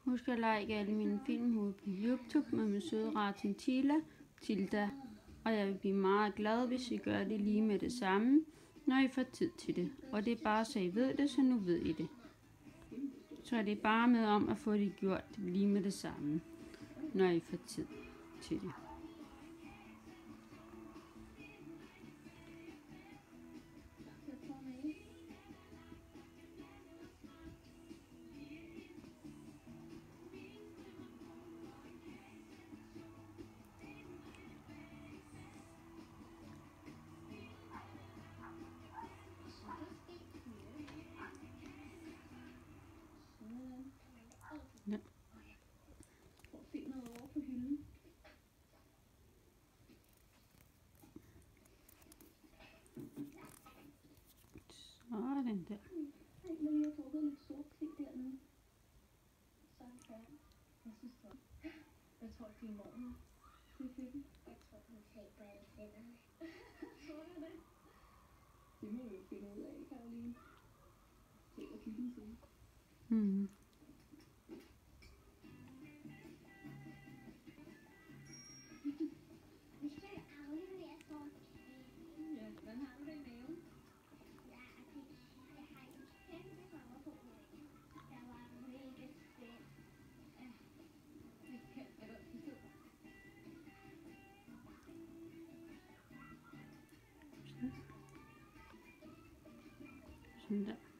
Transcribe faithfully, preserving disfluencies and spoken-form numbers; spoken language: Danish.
Husk at like alle mine film på YouTube med min søde Ratin Tila, Tilda. Og jeg vil blive meget glad, hvis I gør det lige med det samme, når I får tid til det. Og det er bare så I ved det, så nu ved I det. Så det er bare med om at få det gjort lige med det samme, når I får tid til det. Ja. Filmet over på hylden. Sådan der. Nej, men jeg har drukket lidt sort te dernede. Så er det færdigt. Jeg synes det var. Hvad tror du i morgen? Det er fedt. Jeg tror, hun taber alle tænderne. Tror du det? Det må vi jo finde ud af, Karoline. Se, hvad kiggen siger. Mm. Sådan der.